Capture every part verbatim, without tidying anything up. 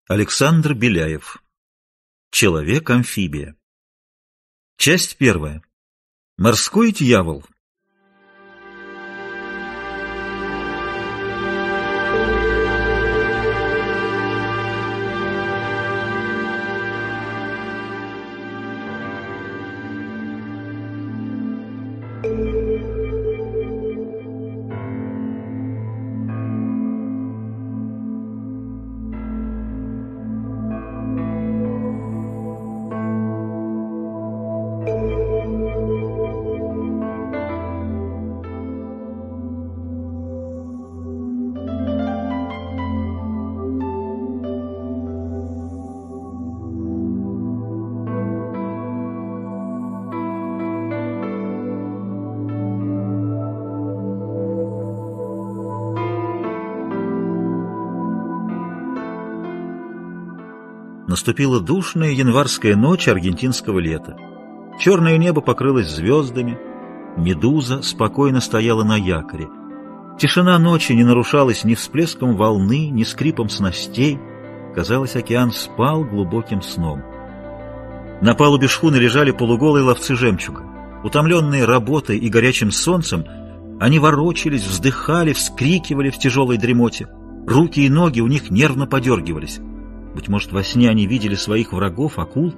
Александр Беляев. Человек-амфибия. Часть первая. Морской дьявол. Наступила душная январская ночь аргентинского лета. Черное небо покрылось звездами. Медуза спокойно стояла на якоре. Тишина ночи не нарушалась ни всплеском волны, ни скрипом снастей. Казалось, океан спал глубоким сном. На палубе шхуны лежали полуголые ловцы жемчуга. Утомленные работой и горячим солнцем, они ворочались, вздыхали, вскрикивали в тяжелой дремоте. Руки и ноги у них нервно подергивались. Быть может, во сне они видели своих врагов, акул?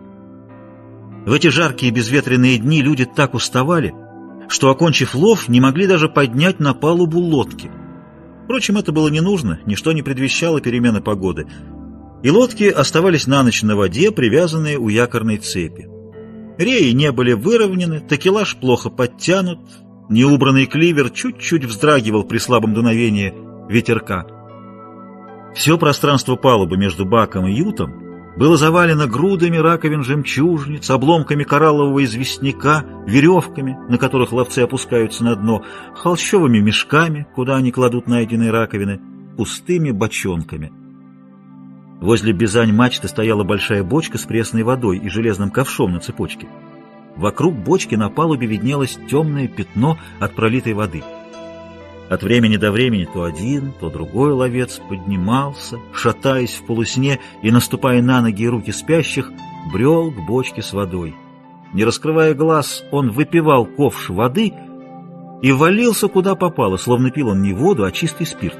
В эти жаркие безветренные дни люди так уставали, что, окончив лов, не могли даже поднять на палубу лодки. Впрочем, это было не нужно, ничто не предвещало перемены погоды, и лодки оставались на ночь на воде, привязанные у якорной цепи. Реи не были выровнены, такелаж плохо подтянут, неубранный кливер чуть-чуть вздрагивал при слабом дуновении ветерка. Все пространство палубы между баком и ютом было завалено грудами раковин жемчужниц, обломками кораллового известняка, веревками, на которых ловцы опускаются на дно, холщовыми мешками, куда они кладут найденные раковины, пустыми бочонками. Возле бизань-мачты стояла большая бочка с пресной водой и железным ковшом на цепочке. Вокруг бочки на палубе виднелось темное пятно от пролитой воды. От времени до времени то один, то другой ловец поднимался, шатаясь в полусне и, наступая на ноги и руки спящих, брел к бочке с водой. Не раскрывая глаз, он выпивал ковш воды и валился куда попало, словно пил он не воду, а чистый спирт.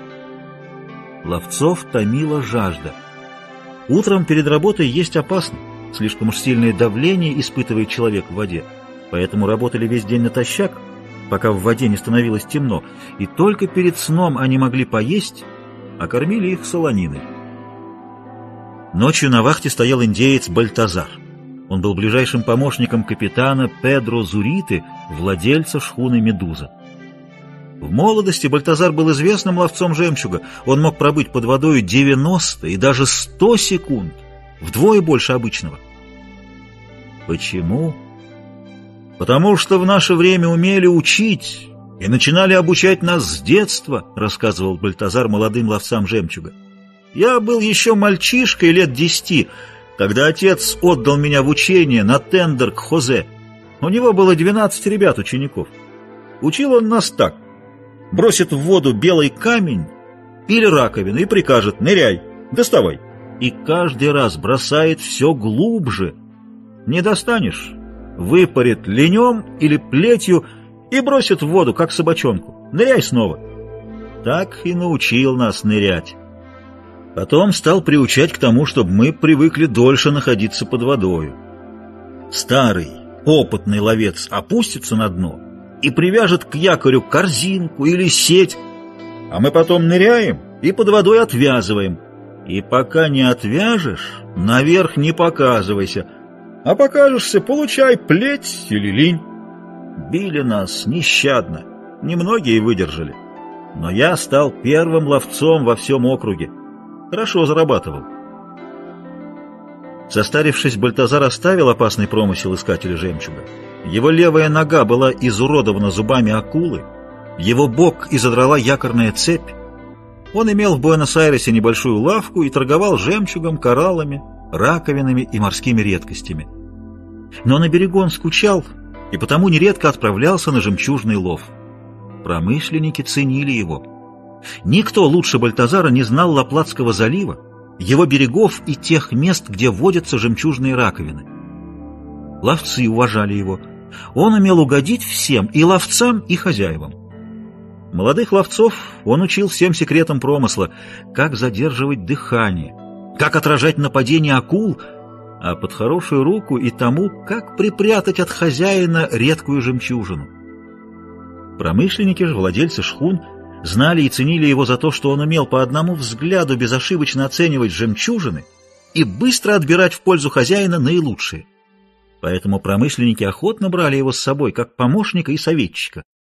Ловцов томила жажда. Утром перед работой есть опасно, слишком уж сильное давление испытывает человек в воде, поэтому работали весь день натощак, пока в воде не становилось темно, и только перед сном они могли поесть, а кормили их солониной. Ночью на вахте стоял индеец Бальтазар. Он был ближайшим помощником капитана Педро Зуриты, владельца шхуны «Медуза». В молодости Бальтазар был известным ловцом жемчуга. Он мог пробыть под водой девяносто и даже сто секунд, вдвое больше обычного. Почему? «Потому что в наше время умели учить и начинали обучать нас с детства», — рассказывал Бальтазар молодым ловцам жемчуга. «Я был еще мальчишкой лет десяти, когда отец отдал меня в учение на тендер к Хозе. У него было двенадцать ребят-учеников. Учил он нас так: бросит в воду белый камень или раковину и прикажет: ныряй, доставай. И каждый раз бросает все глубже. Не достанешь — выпарит ленем или плетью и бросит в воду, как собачонку. Ныряй снова. Так и научил нас нырять. Потом стал приучать к тому, чтобы мы привыкли дольше находиться под водою. Старый, опытный ловец опустится на дно и привяжет к якорю корзинку или сеть, а мы потом ныряем и под водой отвязываем. И пока не отвяжешь, наверх не показывайся, а покажешься — получай плеть или линь. Били нас нещадно, немногие выдержали. Но я стал первым ловцом во всем округе. Хорошо зарабатывал. Состарившись, Бальтазар оставил опасный промысел искателя жемчуга. Его левая нога была изуродована зубами акулы, его бок изодрала якорная цепь. Он имел в Буэнос-Айресе небольшую лавку и торговал жемчугом, кораллами, раковинами и морскими редкостями. Но на берегу он скучал и потому нередко отправлялся на жемчужный лов. Промышленники ценили его. Никто лучше Бальтазара не знал Ла-Платского залива, его берегов и тех мест, где водятся жемчужные раковины. Ловцы уважали его. Он умел угодить всем, и ловцам, и хозяевам. Молодых ловцов он учил всем секретам промысла, как задерживать дыхание, как отражать нападение акул, а под хорошую руку и тому, как припрятать от хозяина редкую жемчужину. Промышленники же, владельцы шхун, знали и ценили его за то, что он умел по одному взгляду безошибочно оценивать жемчужины и быстро отбирать в пользу хозяина наилучшие. Поэтому промышленники охотно брали его с собой как помощника и советчика.